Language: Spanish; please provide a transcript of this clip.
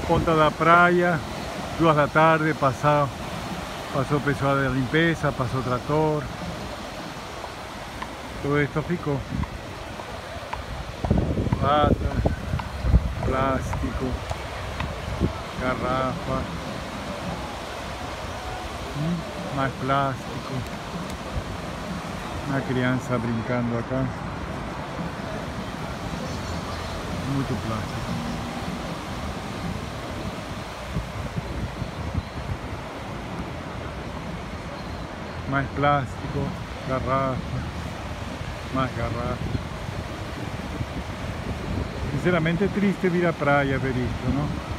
Ponta da Praia, 2 da tarde, passou o pessoal da limpeza, passou o trator. Todo esto ficou. Lata, plástico, garrafa, mais plástico. Uma criança brincando acá. Muito plástico. Mais plástico, garrafa, más garrafa. Sinceramente es triste vir a praia ver esto, ¿no?